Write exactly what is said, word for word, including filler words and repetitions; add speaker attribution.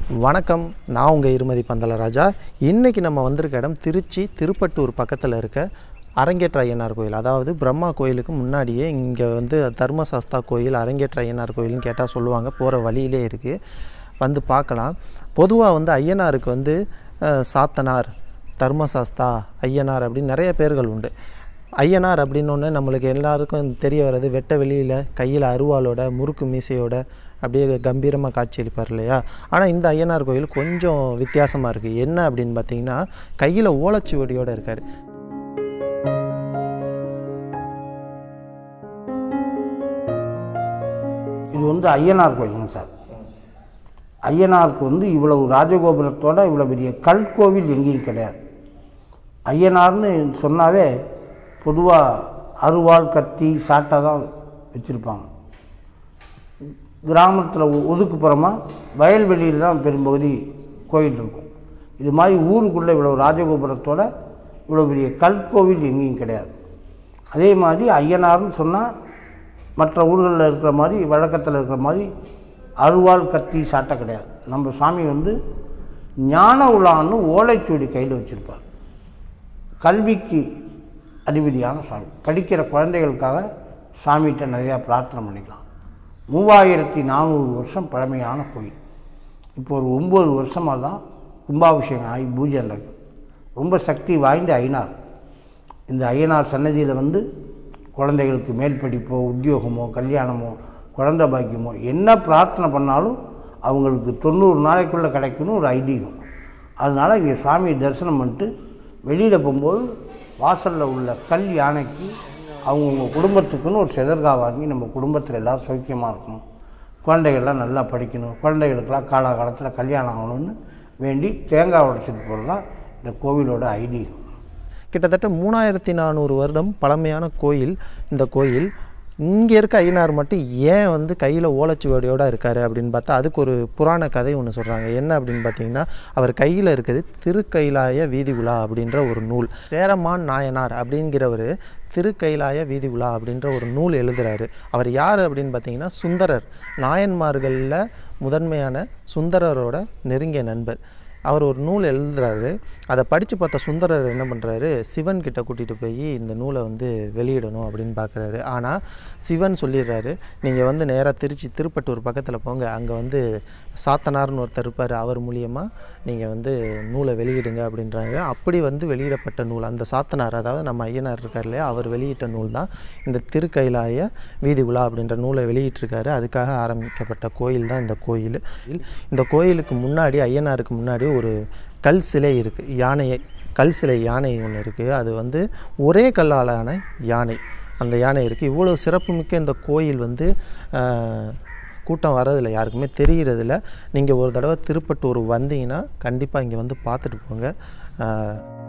Speaker 1: வணக்கம், நான் உங்கள் இருமதி PanthalaRaja. இன்றைக்கி நம்ம வந்திருக்க இடம் திருச்சி திருப்பட்டூர் பக்கத்தில் இருக்க அரங்கேற்ற ஐயனார் கோயில். அதாவது பிரம்மா கோயிலுக்கு முன்னாடியே இங்கே வந்து தர்மசாஸ்தா கோயில், அரங்கேற்ற ஐயனார் கோயில்னு கேட்டால் சொல்லுவாங்க. போகிற வழியிலே இருக்குது, வந்து பார்க்கலாம். பொதுவாக வந்து ஐயனாருக்கு வந்து சாத்தனார், தர்மசாஸ்தா, ஐயனார் அப்படின்னு நிறைய பேர்கள் உண்டு. ஐயனார் அப்படின்னொன்னே நம்மளுக்கு எல்லாருக்கும் தெரிய வர்றது வெட்ட வெளியில் கையில் அருவாளோட முறுக்கு மீசையோட அப்படியே கம்பீரமாக காட்சியளிப்பார் இல்லையா. ஆனால் இந்த ஐயனார் கோயில் கொஞ்சம் வித்தியாசமாக இருக்குது. என்ன அப்படின்னு பார்த்தீங்கன்னா, கையில் ஓலைச்சுவடியோடு இருக்கார்.
Speaker 2: இது வந்து ஐயனார் கோயிலுங்க சார். ஐயனாருக்கு வந்து இவ்வளவு ராஜகோபுரத்தோட இவ்வளோ பெரிய கல்கோவில் எங்கேயும் கிடையாது. ஐயனார்னு சொன்னாவே பொதுவாக அருவாள், கத்தி, சாட்டை தான் வச்சுருப்பாங்க. கிராமத்தில் ஒதுக்குப்புறமாக வயல்வெளியில் தான் பெரும்பகுதி கோயில் இருக்கும். இது மாதிரி ஊருக்குள்ளே இவ்வளோ ராஜகோபுரத்தோட இவ்வளோ பெரிய கல்கோவில் எங்கேயும் கிடையாது. அதே மாதிரி ஐயனார்னு சொன்னால் மற்ற ஊர்களில் இருக்கிற மாதிரி, வழக்கத்தில் இருக்கிற மாதிரி அருவாள், கத்தி, சாட்டை கிடையாது. நம்ம சாமி வந்து ஞான உலான்னு ஓலைச்சுவடி கையில் வச்சுருப்பார். கல்விக்கு அதிபதியான சாமி. படிக்கிற குழந்தைகளுக்காக சாமிகிட்ட நிறையா பிரார்த்தனை பண்ணிக்கலாம். மூவாயிரத்தி நானூறு வருஷம் பழமையான கோயில். இப்போ ஒரு ஒம்பது வருஷமாக தான் கும்பாபிஷேகம் ஆகி பூஜை நடக்குது. ரொம்ப சக்தி வாய்ந்த ஐயனார். இந்த ஐயனார் சன்னதியில் வந்து குழந்தைகளுக்கு மேல் படிப்போ, உத்தியோகமோ, கல்யாணமோ, குழந்தை பாக்கியமோ என்ன பிரார்த்தனை பண்ணாலும் அவங்களுக்கு தொண்ணூறு நாளைக்குள்ளே கிடைக்கணும் ஒரு ஐதீகம். அதனால் இங்கே சாமியை தரிசனம் பண்ணிட்டு வெளியில் போகும்போது வாசலில் உள்ள கல் யானைக்கு அவங்கவுங்க குடும்பத்துக்குன்னு ஒரு செதர்கா வாங்கி நம்ம குடும்பத்தில் எல்லோரும் சௌக்கியமாக இருக்கணும், குழந்தைகள்லாம் நல்லா படிக்கணும், குழந்தைகளுக்கெல்லாம் காலகாலத்தில் கல்யாணம் ஆகணும்னு வேண்டி தேங்காய் உடைச்சிட்டு போகிறது தான் இந்த கோவிலோட ஐதீகம்.
Speaker 1: கிட்டத்தட்ட மூணாயிரத்தி நானூறு வருடம் பழமையான கோயில் இந்த கோயில். இங்கே இருக்க ஐயனார் மட்டும் ஏன் வந்து கையில் ஓலைச்சுவடியோடு இருக்கார் அப்படின்னு பார்த்தா அதுக்கு ஒரு புராண கதை ஒன்று சொல்கிறாங்க. என்ன அப்படின்னு பார்த்தீங்கன்னா, அவர் கையில் இருக்குது திருக்கைலாய வீதி உலா அப்படின்ற ஒரு நூல். சேரமான் நாயனார் அப்படிங்கிறவர் திருக்கைலாய வீதி உலா அப்படின்ற ஒரு நூல் எழுதுகிறாரு. அவர் யார் அப்படின்னு பார்த்தீங்கன்னா, சுந்தரர், நாயன்மார்களில் முதன்மையான சுந்தரரோட நெருங்கிய நண்பர். அவர் ஒரு நூல் எழுதுறாரு. அதை படித்து பார்த்த சுந்தரர் என்ன பண்ணுறாரு, சிவன் கிட்ட கூட்டிகிட்டு போய் இந்த நூலை வந்து வெளியிடணும் அப்படின்னு பார்க்குறாரு. ஆனால் சிவன் சொல்லிடுறாரு, நீங்கள் வந்து நேராக திருச்சி திருப்பட்டூர் பக்கத்தில் போங்க, அங்கே வந்து சாத்தனார்னு ஒருத்தர் இருப்பார், அவர் மூலியமாக நீங்கள் வந்து நூலை வெளியிடுங்க அப்படின்றாங்க. அப்படி வந்து வெளியிடப்பட்ட நூல் அந்த சாத்தனார், அதாவது நம்ம ஐயனார் இருக்கார் இல்லையா, அவர் வெளியிட்ட நூல் தான் இந்த திருக்கைலாய வீதி உலா அப்படின்ற நூலை வெளியிட்டிருக்காரு. அதுக்காக ஆரம்பிக்கப்பட்ட கோயில் தான் இந்த கோயில். இந்த கோயிலுக்கு முன்னாடி, ஐயனாருக்கு முன்னாடி ஒரு கல் சிலை இருக்குது, யானையை கல் சிலை யானை ஒன்று இருக்குது. அது வந்து ஒரே கல்லாலான யானை, அந்த யானை இருக்குது. இவ்வளோ சிறப்புமிக்க இந்த கோயில் வந்து கூட்டம் வர்றதில்ல, யாருக்குமே தெரிகிறதில்ல. நீங்கள் ஒரு தடவை திருப்பட்டூர் வந்தீங்கன்னா கண்டிப்பாக இங்கே வந்து பார்த்துட்டு போங்க.